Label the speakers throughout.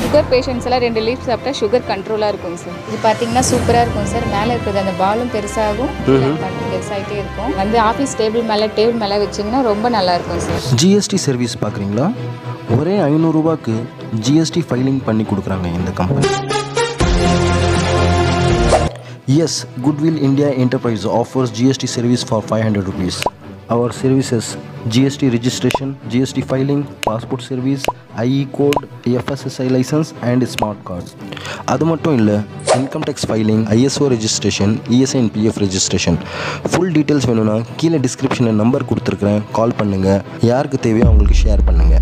Speaker 1: sugar patients எல்லாம் 2 leaf சாப்பிட்டா sugar கண்ட்ரோலா இருக்கும் சார். இது பாத்தீங்கன்னா சூப்பரா இருக்கும் சார். மேல இருக்குது அந்த பாலும் பெருசாகும், பெருசாயிட்டே இருக்கும். வந்து ஆபீஸ் டேபிள் மேல வச்சீங்கன்னா ரொம்ப நல்லா இருக்கும் சார்.
Speaker 2: ஜிஎஸ்டி சர்வீஸ் பார்க்குறீங்களா? ஒரே 500 ரூபாய்க்கு ஜிஎஸ்டி ஃபைலிங் பண்ணி கொடுக்குறாங்க இந்த company. Yes, Goodwill India Enterprise offers GST service for 500 rupees. Our services: GST registration, GST filing, passport service, IE code, FSSI license and smart card. அது மட்டும் இல்லை, income tax filing, ISO registration, ESI and PF registration. Full details வேணும்னா கீழே டிஸ்கிரிப்ஷனில் number கொடுத்துருக்குறேன், கால் பண்ணுங்கள். யாருக்கு தேவையோ அவங்களுக்கு ஷேர் பண்ணுங்கள்.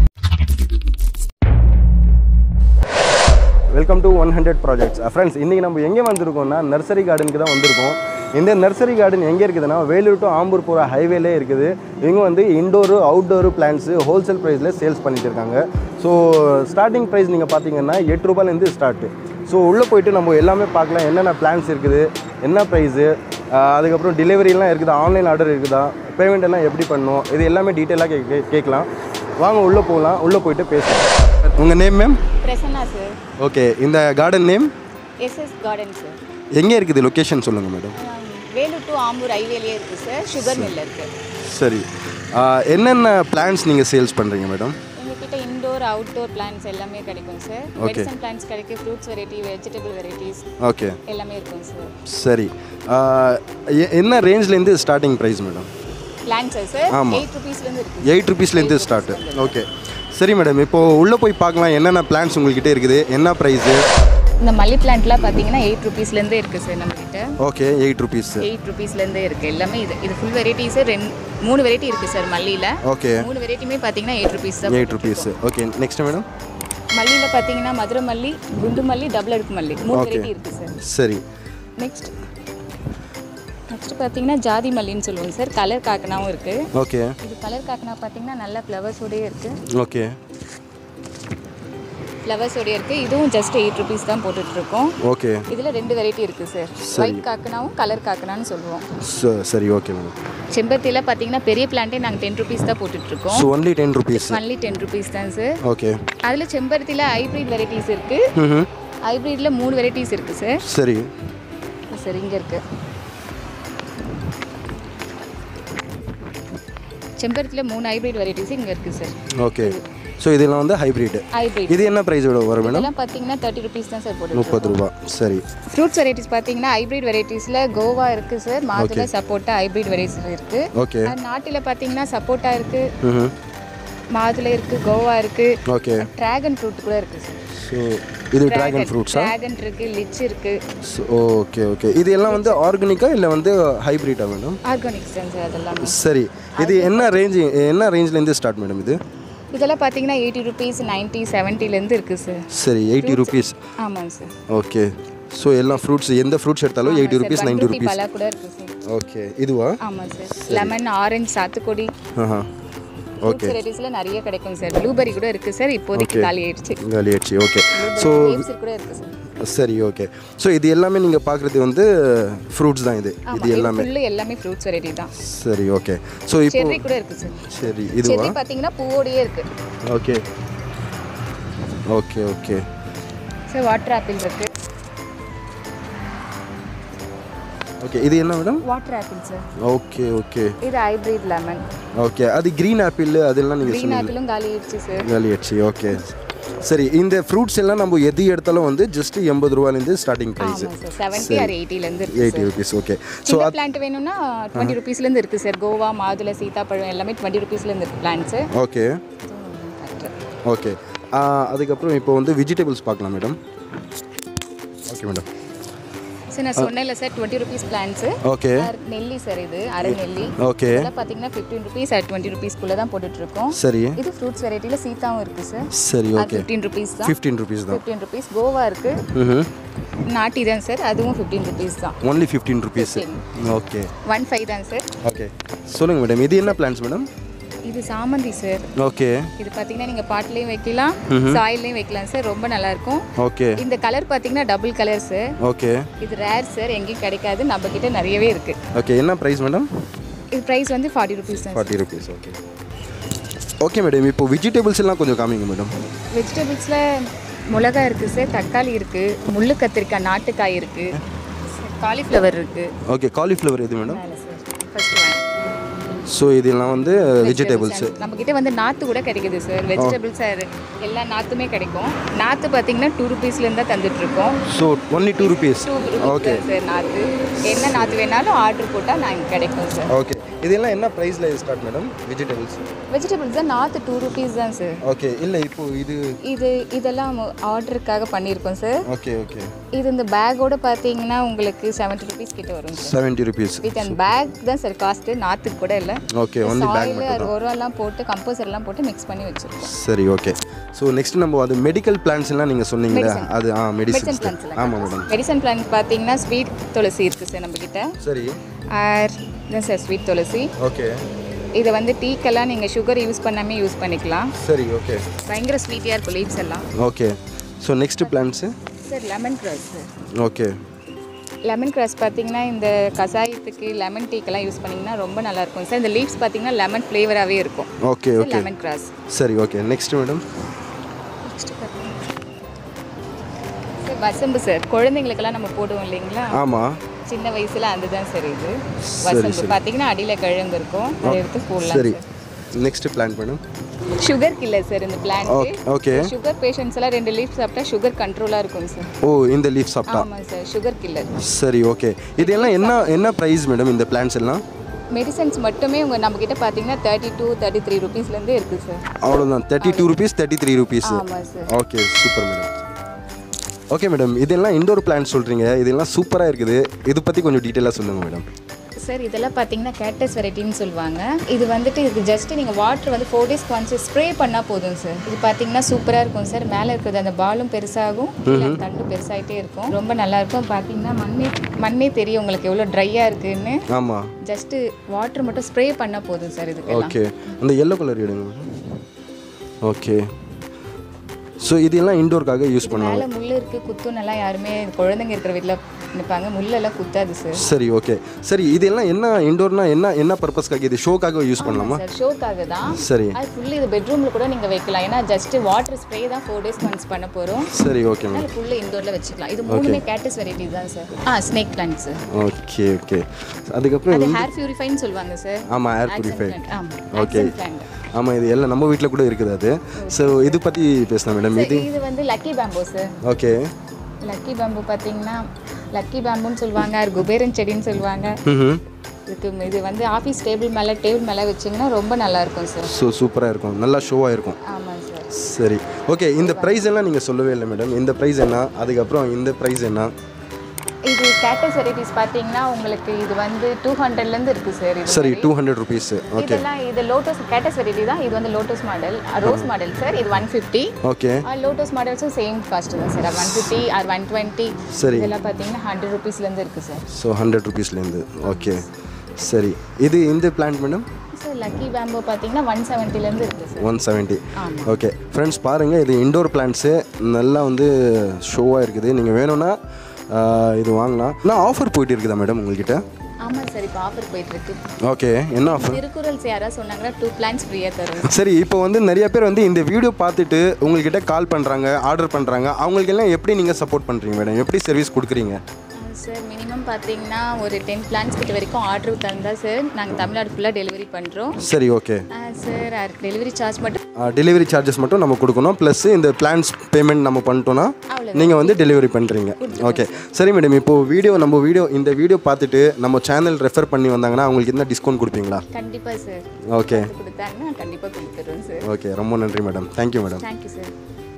Speaker 2: Welcome to 100 projects. ஃப்ரெண்ட்ஸ், இன்றைக்கி நம்ம எங்கே வந்திருக்கோம்னா நர்சரி கார்டனுக்கு தான் வந்திருக்கோம். இந்த நர்சரி கார்டன் எங்கே இருக்குதுன்னா வேலூர் டு ஆம்பூர் போகிற ஹைவேலே இருக்குது. இவங்க வந்து இன்டோரு அவுட்டோரு பிளான்ட்ஸு ஹோல்சேல் ப்ரைஸில் சேல்ஸ் பண்ணிட்டு இருக்காங்க. ஸோ ஸ்டார்டிங் ப்ரைஸ் நீங்கள் பார்த்தீங்கன்னா 8 ரூபாயிலேருந்து ஸ்டார்ட்டு. ஸோ உள்ளே போயிட்டு நம்ம எல்லாமே பார்க்கலாம், என்னென்ன பிளான்ஸ் இருக்குது, என்ன ப்ரைஸு, அதுக்கப்புறம் டெலிவரிலாம் இருக்குதா, ஆன்லைன் ஆர்டர் இருக்குதா, பேமெண்ட் எல்லாம் எப்படி பண்ணணும், இது எல்லாமே டீட்டெயிலாக கேட்கலாம். வாங்க உள்ளே போகலாம். உள்ளே போயிட்டு பேசலாம். உங்கள் name ma'am?
Speaker 1: Prasanna sir.
Speaker 2: Okay, இந்த garden name?
Speaker 1: SS garden sir.
Speaker 2: எங்கே இருக்குது லொக்கேஷன் சொல்லுங்கள் மேடம்.
Speaker 1: வேலூர் டு ஆம்பூர் ஹைவேலேயே இருக்குது சார். சுகர் மில் இருக்குது. சரி,
Speaker 2: என்னென்ன பிளான்ஸ் நீங்கள் சேல்ஸ் பண்ணுறீங்க மேடம்?
Speaker 1: எங்ககிட்ட இன்டோர் அவுட்டோர் பிளான்ஸ் எல்லாமே கிடைக்கும் சார். மெடிசன் பிளான்ஸ் கிடைக்கும், fruits variety, vegetable varieties
Speaker 2: okay
Speaker 1: எல்லாமே இருக்கும் சார்.
Speaker 2: சரி, என்ன ரேஞ்ச்லேருந்து starting price madam?
Speaker 1: Plants sir 8 ரூபீஸ்லேருந்து இருக்குது.
Speaker 2: 8 ரூபீஸ்லேருந்து ஸ்டார்ட்டு. ஓகே சரி மேடம், இப்போது உள்ளே போய் பார்க்கலாம் என்னென்ன பிளான்ஸ் உங்கள்கிட்ட இருக்குது, என்ன ப்ரைஸு.
Speaker 1: இந்த மல்லி பிளான்ட்லாம் பார்த்தீங்கன்னா 8 ரூபீஸ்லேருந்தே இருக்குது சார் நம்மகிட்ட.
Speaker 2: Okay, 8 rupees.
Speaker 1: 8 ரூபீஸ்லேருந்தே இருக்குது எல்லாமே. இது ஃபுல் வெரைட்டிஸ் 3 வெரைட்டி இருக்குது சார் மல்லியில்.
Speaker 2: ஓகே,
Speaker 1: 3 வெரைட்டியுமே பார்த்தீங்கன்னா 8 ரூபீஸ் தான்.
Speaker 2: 8 ரூபீஸ். Okay, next madam?
Speaker 1: மல்லியில் பார்த்தீங்கன்னா மதுரை மல்லி, குண்டு மல்லி, டபுள் அடுக்கு மல்லி 3 வெரைட்டி இருக்குது சார்.
Speaker 2: சரி,
Speaker 1: நெக்ஸ்ட் பார்த்தீங்கன்னா ஜாதி மல்லின்னு சொல்லுவோம் சார். கலர் காக்கனாவும் இருக்குது.
Speaker 2: ஓகே,
Speaker 1: இது கலர் காக்கனா பார்த்தீங்கன்னா நல்ல ஃப்ளவர்ஸோடயே இருக்குது.
Speaker 2: ஓகே,
Speaker 1: ஃப்ளவர்ஸோடய இருக்குது. இதுவும் ஜஸ்ட் 8 ரூபீஸ் தான் போட்டுட்ருக்கோம்.
Speaker 2: ஓகே,
Speaker 1: இதில் 2 வெரைட்டி இருக்குது சார். ஒயிட் காக்கனாவும் கலர் காக்கனான்னு சொல்லுவோம்.
Speaker 2: சரி, ஓகே மேடம்.
Speaker 1: செம்பருத்தியில் பார்த்தீங்கன்னா பெரிய பிளான்ட்டே நாங்கள் 10 ரூபீஸ் தான் போட்டுட்ருக்கோம்.
Speaker 2: Only 10 rupees.
Speaker 1: ஒன்லி 10 ரூபீஸ் தான் சார்.
Speaker 2: ஓகே,
Speaker 1: அதில் செம்பருத்தியில் ஹைப்ரிட் வெரைட்டிஸ் இருக்குது. ஹைப்ரிட்டில் 3 வெரைட்டிஸ் இருக்குது சார்.
Speaker 2: சரி
Speaker 1: சரி, இங்கே இருக்குது செம்பருத்தியில் 3 ஹைப்ரிட் வெரைட்டிஸ் இங்கே இருக்குது சார்.
Speaker 2: ஓகே, ஸோ இதெல்லாம் வந்து ஹைப்ரிட். இது என்ன ப்ரைஸ் வரும் மேடம்?
Speaker 1: இதெல்லாம் பார்த்தீங்கன்னா 30 ரூபீஸ் தான் சார் போட்டு.
Speaker 2: 30 ரூபா. சரி,
Speaker 1: ஃப்ரூட்ஸ் வெரைட்டிஸ் பார்த்தீங்கன்னா ஹைப்ரிட் வெரைட்டிஸில் கோவா இருக்குது சார். மாதுளை, சப்போட்டா ஹைப்ரிட் வெரைட்டிஸ் இருக்குது.
Speaker 2: ஓகே,
Speaker 1: நாட்டில் பார்த்தீங்கன்னா சப்போட்டா இருக்குது, மாதுளை இருக்குது, கோவா இருக்குது.
Speaker 2: ஓகே,
Speaker 1: ட்ராகன் ஃப்ரூட் கூட இருக்குது சார்.
Speaker 2: ஸோ இது ட்ராகன் ஃப்ரூட்ஸா?
Speaker 1: ட்ராகன் இருக்குது, லிச் இருக்குது.
Speaker 2: ஓகே ஓகே, இது எல்லாம் வந்து ஆர்கானிக்கா இல்லை வந்து ஹைப்ரிட்டா மேடம்?
Speaker 1: ஆர்கானிக்ஸ் தான் சார் அதெல்லாம்.
Speaker 2: சரி, இது என்ன ரேஞ்ச்லேருந்து ஸ்டார்ட் மேடம் இது?
Speaker 1: இதெல்லாம் பார்த்தீங்கன்னா 80 ரூபீஸ், 90, 70லேருந்து இருக்குது சார்.
Speaker 2: சரி, 80 ரூபீஸ்.
Speaker 1: ஆமாங்க சார்.
Speaker 2: ஓகே, ஸோ எல்லாம் ஃப்ரூட்ஸ், எந்த ஃப்ரூட்ஸ் எடுத்தாலும் 80 ரூபீஸ், 90 ரூபீஸ்.
Speaker 1: பலா கூட இருக்குது சார்.
Speaker 2: ஓகே, இதுவா?
Speaker 1: ஆமாம் சார். லெமன், ஆரஞ்சு, சாத்துக்குடி.
Speaker 2: ஓகே,
Speaker 1: வெரைட்டிஸில் நிறைய கிடைக்கும் சார். ப்ளூபெரி கூட இருக்குது சார். இப்போதைக்கு காலி ஆயிடுச்சு.
Speaker 2: ஓகே, ஸோ
Speaker 1: கூட இருக்குது சார்.
Speaker 2: சரி, ஓகே. ஸோ இது எல்லாமே நீங்கள் பார்க்குறது வந்து ஃப்ரூட்ஸ் தான். இது எல்லாமே
Speaker 1: எல்லாமே ஃப்ரூட்ஸ் வெரைட்டி தான்.
Speaker 2: சரி, ஓகே. ஸோ இப்போ
Speaker 1: செர்ரி கூட இருக்குது சார்.
Speaker 2: சரி, இதுவா?
Speaker 1: செர்ரி பார்த்தீங்கன்னா பூவோடையே இருக்குது.
Speaker 2: Okay okay okay
Speaker 1: sir water apple இருக்குது.
Speaker 2: ஓகே, இது என்ன madam?
Speaker 1: Water apple sir.
Speaker 2: Okay okay,
Speaker 1: இது ஹைப்ரிட் லெமன்.
Speaker 2: ஓகே, அது கிரீன் ஆப்பிள் அதெல்லாம் நீங்கள்
Speaker 1: கிரீன் ஆப்பிளும் காலி ஆயிடுச்சு சார்.
Speaker 2: காலி ஆயிடுச்சு. ஓகே, சரி, இந்த ஃப்ரூட்ஸ் எல்லாம் நம்ம எது எடுத்தாலும் வந்து ஜஸ்ட் 80 ரூபாயிலேருந்து ஸ்டார்டிங் ப்ரைஸ்.
Speaker 1: 70 or 80லேருந்து இருக்குது.
Speaker 2: 80 ரூபீஸ். ஓகே,
Speaker 1: ஸோ பிளான்ட் வேணும்னா 20 ரூபீஸ்லேருந்து இருக்குது சார். கோவா, மாதுளை, சீதாப்பழம் எல்லாமே 20 ரூபீஸ்லேருந்து இருக்குது பிளான்ட்ஸு.
Speaker 2: ஓகே ஓகே, அதுக்கப்புறம் இப்போ வந்து வெஜிடபிள்ஸ் பார்க்கலாம் மேடம். Okay madam.
Speaker 1: சார் நான் சொன்னேன்ல சார் 20 ரூபீஸ் பிளான்ட்ஸு.
Speaker 2: ஓகே,
Speaker 1: நெல்லி சார், இது அரை நெல்லி.
Speaker 2: ஓகே,
Speaker 1: இதெல்லாம் பார்த்தீங்கன்னா 15 ரூபீஸ் at 20 ரூபீஸ்க்குள்ளே தான் போட்டுட்ருக்கோம்.
Speaker 2: சரி,
Speaker 1: இது ஃப்ரூட்ஸ் வெரைட்டியில் சீத்தாவும் இருக்குது சார்.
Speaker 2: சரி, ஓகே,
Speaker 1: 15 ரூபீஸ் தான்.
Speaker 2: 15 ரூபீஸ் தான்.
Speaker 1: 15 ரூபீஸ். கோவா இருக்குது, நாட்டி தான் சார், அதுவும் 15 ரூபீஸ் தான்.
Speaker 2: Only 15 rupees. ஓகே,
Speaker 1: 15 தான் சார்.
Speaker 2: ஓகே, சொல்லுங்கள் மேடம், இது என்ன பிளான்ஸ் மேடம்?
Speaker 1: இது சாமந்தி சார்.
Speaker 2: ஓகே,
Speaker 1: இது பார்த்தீங்கன்னா நீங்கள் பாட்டிலையும் வைக்கலாம், சாயிலையும் வைக்கலாம் சார். ரொம்ப நல்லாயிருக்கும்.
Speaker 2: ஓகே,
Speaker 1: இந்த கலர் பார்த்தீங்கன்னா டபுள் கலர் சார்.
Speaker 2: ஓகே, இது
Speaker 1: ரேர் சார், எங்கேயும் கிடைக்காது, நம்ம கிட்ட நிறையவே இருக்குது.
Speaker 2: ஓகே, என்ன ப்ரைஸ் மேடம்?
Speaker 1: இது ப்ரைஸ் வந்து 40 ரூபீஸ் தான்.
Speaker 2: 40 ரூபீஸ். ஓகே ஓகே மேடம், இப்போ வெஜிடபிள்ஸ் எல்லாம் கொஞ்சம் காமிங்க மேடம்.
Speaker 1: வெஜிடபிள்ஸில் மிளகாய் இருக்குது சார், தக்காளி இருக்குது, முள்ளு கத்திரிக்காய், நாட்டுக்காய் இருக்குது, காலிஃப்ளவர் இருக்குது.
Speaker 2: ஓகே, காலிஃப்ளவர் எது மேடம்?
Speaker 1: First one.
Speaker 2: ஸோ இதெல்லாம் வந்து வெஜிடபிள்ஸு.
Speaker 1: நம்மக்கிட்ட வந்து நாற்று கூட கிடைக்குது சார். வெஜிடபிள்ஸ் எல்லா நாற்றுமே கிடைக்கும். நாற்று பார்த்தீங்கன்னா 2 ரூபீஸ்லேருந்து தான் தந்துட்டுருக்கோம்.
Speaker 2: So only 2 rupees. Okay
Speaker 1: sir. நாற்று என்ன நாற்று வேணாலும் ஆர்டர் போட்டால் நாங்கள் கிடைக்கும் சார்.
Speaker 2: ஓகே, இதெல்லாம் என்ன ப்ரைஸில் ஸ்டார்ட் மேடம்?
Speaker 1: வெஜிடபிள்ஸ் தான் நாற்று 2 ரூபீஸ் தான் சார்.
Speaker 2: ஓகே, இல்லை இப்போ
Speaker 1: இதெல்லாம் ஆர்டருக்காக பண்ணியிருக்கோம் சார்.
Speaker 2: Okay okay.
Speaker 1: இது இந்த பேக்கோட பார்த்தீங்கன்னா உங்களுக்கு 70 ரூபீஸ் கிட்ட வரும் sir.
Speaker 2: 70 rupees
Speaker 1: with and pack தான் சார் காஸ்ட்டு, நாற்றுக்கு கூட இல்லை.
Speaker 2: ஓகே, ஒன்லி பேக் மட்டும்.
Speaker 1: உரம்லாம் போட்டு கம்போசர்லாம் போட்டு மிக்ஸ் பண்ணி வச்சுருக்கோம்.
Speaker 2: சரி, ஓகே. ஸோ நெக்ஸ்ட் நம்ம அது மெடிக்கல் பிளான்ஸ்லாம் நீங்கள் சொன்னீங்களே, அது மெடிசன் பிளான்ஸ். ஆமாம் மேடம்.
Speaker 1: மெடிசன் பிளான்ஸ் பார்த்தீங்கன்னா ஸ்வீட் துளசி இருக்குது சார் நம்மக்கிட்ட.
Speaker 2: சரி.
Speaker 1: இதான் சார் ஸ்வீட் துளசி.
Speaker 2: ஓகே.
Speaker 1: இதை வந்து டீக்கெல்லாம் நீங்கள் சுகர் யூஸ் பண்ணாமல் யூஸ் பண்ணிக்கலாம்.
Speaker 2: சரி, ஓகே.
Speaker 1: பயங்கர ஸ்வீட்டியாக இருக்கும் லீவ்ஸ் எல்லாம்.
Speaker 2: Okay. So next plants
Speaker 1: sir lemon grass sir.
Speaker 2: Okay.
Speaker 1: Lemon grass பார்த்தீங்கன்னா இந்த கசாயத்துக்கு லெமன் டீக்கெல்லாம் யூஸ் பண்ணிங்கன்னா ரொம்ப நல்லாயிருக்கும் சார். இந்த லீவ்ஸ் பார்த்தீங்கன்னா லெமன் ஃப்ளேவராகவே இருக்கும்.
Speaker 2: Okay okay.
Speaker 1: Lemon grass.
Speaker 2: சரி, ஓகே. Next madam?
Speaker 1: நெக்ஸ்ட் பார்த்தீங்கன்னா சார் வசம்பு சார். குழந்தைங்களுக்கெல்லாம் நம்ம போடுவோம் இல்லைங்களா?
Speaker 2: ஆமாம்,
Speaker 1: சின்ன வயசுல அதுதான் சார். இது வசம்பு பார்த்தீங்கன்னா அடியில் கிழங்கு இருக்கும், அதை எடுத்து போடலாம்.
Speaker 2: சரி, next plan madam?
Speaker 1: Sugar killer sir இந்த பிளான்ட்.
Speaker 2: ஓகே.
Speaker 1: சுகர் பேஷண்ட்ஸ் எல்லாம் 2 லீஃப் சாப்பிட்டா சுகர் கண்ட்ரோலாக இருக்கும் சார்.
Speaker 2: ஓ, இந்த லீஃப் சாப்பிட்டா?
Speaker 1: ஆமாம் சார், சுகர் கில்லர்.
Speaker 2: சரி, ஓகே. இதெல்லாம் என்ன ப்ரைஸ் மேடம் இந்த பிளான்ஸ் எல்லாம்?
Speaker 1: மெடிசன்ஸ் மட்டுமே நம்மக்கிட்ட பார்த்தீங்கன்னா 32, 33 ரூபீஸ்லேருந்தே இருக்குது சார்.
Speaker 2: அவ்வளோதான், 32 ரூபீஸ், 33 ரூபீஸ்.
Speaker 1: ஆமாம் sir.
Speaker 2: Okay, super madam. Okay madam, இதெல்லாம் இண்டோர் பிளான்ட் சொல்கிறீங்க, இதெல்லாம் சூப்பராக இருக்குது. இது பற்றி கொஞ்சம் டீட்டெயிலாக சொல்லுங்கள் மேடம்.
Speaker 1: சார் இதெல்லாம் பார்த்தீங்கன்னா கேக்டஸ் வெரைட்டின்னு சொல்லுவாங்க. இது வந்துட்டு இதுக்கு ஜஸ்ட் நீங்கள் வாட்டர் வந்து 4 டேஸ்க்கு ஒன்ஸ் ஸ்ப்ரே பண்ணால் போதும் சார். இது பார்த்தீங்கன்னா சூப்பராக இருக்கும் சார். மேலே இருக்கிறது அந்த பாலும் பெருசாகும், தண்டு பெருசாகிட்டே இருக்கும். ரொம்ப நல்லாயிருக்கும். பார்த்தீங்கன்னா மண்ணே தெரியும் உங்களுக்கு எவ்வளோ ட்ரையாக இருக்குன்னு.
Speaker 2: ஆமாம்,
Speaker 1: ஜஸ்ட்டு வாட்டர் மட்டும் ஸ்ப்ரே பண்ணால் போதும் சார் இதுக்கு.
Speaker 2: ஓகே. அந்த எல்லோ கலர் எடுங்க மேடம். ஓகே. ஸோ இதெல்லாம் இண்டோருக்காக யூஸ் பண்ணுவாங்க.
Speaker 1: மேலே முள் இருக்குது, குத்தும் நல்லா. யாருமே குழந்தைங்க இருக்கிற வீட்டில் நிற்பாங்க, முள்ளெல்லாம் குத்தாது சார்.
Speaker 2: சரி, ஓகே. சரி, இதெல்லாம் என்ன இண்டோர்னா என்ன பர்பஸ்க்காக? இது ஷோக்காக யூஸ் பண்ணலாமா?
Speaker 1: சார் ஷோக்காக தான்.
Speaker 2: சரி.
Speaker 1: அது ஃபுல்லு இது பெட்ரூமில் கூட நீங்கள் வைக்கலாம். ஏன்னா ஜஸ்ட் வாட்டர் ஸ்ப்ரே தான் 4 டேஸ்க்கு ஒன்ஸ் பண்ண போகிறோம்.
Speaker 2: சரி, ஓகே மேம்.
Speaker 1: ஃபுல்லு இண்டோரில் வச்சுக்கலாம். இது மூணுமே கேக்டஸ் வெரைட்டிஸ் தான் sir. Snake plant sir.
Speaker 2: Okay okay. அதுக்கப்புறம்
Speaker 1: அது ஹேர் பியூரிஃபைன்னு சொல்லுவாங்க சார்.
Speaker 2: ஆமாம், ஹேர் பியூரிஃபை. ஓகே.
Speaker 1: பிளான்ட்.
Speaker 2: ஆமாம், இது எல்லாம் நம்ம வீட்டில் கூட இருக்குது அது. ஸோ இது பற்றி பேசலாம் மேடம்.
Speaker 1: இது வந்து lucky bamboo sir.
Speaker 2: Okay.
Speaker 1: Lucky bamboo பார்த்தீங்கன்னா லக்கி பேம்புன்னு சொல்லுவாங்க, குபேரன் செடின்னு சொல்லுவாங்க. இது வந்து ஆஃபீஸ் டேபிள் மேலே வச்சிங்கன்னா ரொம்ப நல்லாயிருக்கும் சார்.
Speaker 2: ஸோ சூப்பராக இருக்கும், நல்லா ஷோவாக இருக்கும்.
Speaker 1: ஆமாம் சார்.
Speaker 2: சரி, ஓகே. இந்த ப்ரைஸ் எல்லாம் நீங்கள் சொல்லவே இல்லை மேடம். இந்த ப்ரைஸ் என்ன, அதுக்கப்புறம் இந்த ப்ரைஸ் என்ன?
Speaker 1: இது கேக்டஸ் வெரைட்டிஸ் பார்த்தீங்கன்னா உங்களுக்கு இது வந்து 200லேருந்து இருக்குது சார். இது
Speaker 2: சரி, 200 ரூபீஸ். ஓகே.
Speaker 1: இது லோட்டஸ் கேக்டஸ் வெரைட்டி தான். இது வந்து lotus model, rose model sir. இது 150.
Speaker 2: ஓகே.
Speaker 1: லோட்டஸ் மாடல்ஸும் சேம் காஸ்ட் தான் சார். 150 ஆர் 120.
Speaker 2: சரி.
Speaker 1: இதெல்லாம் பார்த்தீங்கன்னா 100 ரூபீஸ்லேருந்து இருக்குது சார்.
Speaker 2: ஸோ 100 ரூபீஸ்லேருந்து. ஓகே, சரி. இந்த plant madam?
Speaker 1: Sir lucky bamboo பார்த்தீங்கன்னா 170லேருந்து இருக்குது சார்.
Speaker 2: 170. ஓகே ஃப்ரெண்ட்ஸ், பாருங்கள், இது இண்டோர் பிளான்ட்ஸு நல்லா வந்து ஷோவாக இருக்குது. நீங்கள் வேணும்னா இது வாங்கலாம். நான் ஆஃபர் போயிட்டு இருக்குதா மேடம் உங்கள்கிட்ட?
Speaker 1: ஆமாம் சார், இப்போ ஆஃபர் போயிட்டுருக்கு.
Speaker 2: ஓகே, என்ன ஆஃபர்?
Speaker 1: திருக்குறள்ஸ் யாராவது சொன்னாங்கன்னா 2 பிளான்ஸ் ஃப்ரீயாக தருவோம்.
Speaker 2: சரி, இப்போ வந்து நிறைய பேர் வந்து இந்த வீடியோ பார்த்துட்டு உங்கள்கிட்ட கால் பண்ணுறாங்க, ஆர்டர் பண்ணுறாங்க. அவங்களுக்கெல்லாம் எப்படி நீங்கள் சப்போர்ட் பண்ணுறீங்க மேடம்? எப்படி சர்வீஸ் கொடுக்குறீங்க?
Speaker 1: சார் மினிமம் பார்த்தீங்கன்னா ஒரு 10 பிளான்ஸ் கிட்ட வரைக்கும் ஆர்டர் தந்தால் சார் நாங்கள் தமிழ்நாடு ஃபுல்லாக டெலிவரி பண்ணுறோம்.
Speaker 2: சரி, ஓகே
Speaker 1: சார். டெலிவரி சார்ஜ் மட்டும்
Speaker 2: டெலிவரி சார்ஜஸ் மட்டும் நம்ம கொடுக்கணும். ப்ளஸ் இந்த பிளான்ஸ் பேமெண்ட் நம்ம பண்ணிட்டோன்னா நீங்கள் வந்து டெலிவரி பண்ணுறீங்க. ஓகே, சரி மேடம். இப்போது இந்த வீடியோ பார்த்துட்டு நம்ம சேனல் ரெஃபர் பண்ணி வந்தாங்கன்னா அவங்களுக்கு என்ன டிஸ்கவுண்ட் கொடுப்பீங்களா?
Speaker 1: கண்டிப்பாக சார்.
Speaker 2: ஓகே,
Speaker 1: கொடுத்தாங்கன்னா கண்டிப்பாக கொடுத்துருவோம் சார்.
Speaker 2: ஓகே, ரொம்ப நன்றி madam. Thank you madam.
Speaker 1: Thank you sir.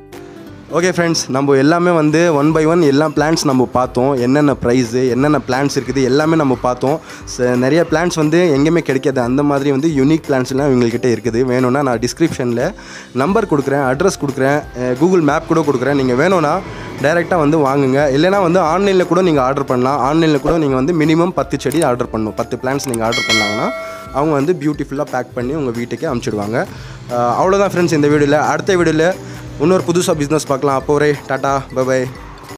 Speaker 2: Okay friends, நம்ம எல்லாமே வந்து 1 by 1 எல்லா பிளான்ஸ் நம்ம பார்த்தோம். என்னென்ன ப்ரைஸு, என்னென்ன பிளான்ஸ் இருக்குது எல்லாமே நம்ம பார்த்தோம். நிறைய பிளான்ஸ் வந்து எங்கேயுமே கிடைக்காது. அந்த மாதிரி வந்து யூனிக் பிளான்ஸ்லாம் இவங்ககிட்ட இருக்குது. வேணும்னா நான் டிஸ்கிரிப்ஷனில் நம்பர் கொடுக்குறேன், அட்ரஸ் கொடுக்குறேன், கூகுள் மேப் கூட கொடுக்குறேன். நீங்கள் வேணும்னா டைரெக்டாக வந்து வாங்குங்க. இல்லைனா வந்து ஆன்லைனில் கூட நீங்கள் ஆர்டர் பண்ணலாம். ஆன்லைனில் கூட நீங்கள் வந்து மினிமம் 10 செடி ஆர்டர் பண்ணணும். 10 பிளான்ஸ் நீங்கள் ஆர்டர் பண்ணாங்கன்னா அவங்க வந்து பியூட்டிஃபுல்லாக பேக் பண்ணி உங்கள் வீட்டுக்கே அனுப்பிச்சிடுவாங்க. அவ்வளோதான் ஃப்ரெண்ட்ஸ் இந்த வீடியோவில். அடுத்த வீடியோவில் இன்னொரு புதுசாக பிஸ்னஸ் பார்க்கலாம். அப்போ டாட்டா, பை.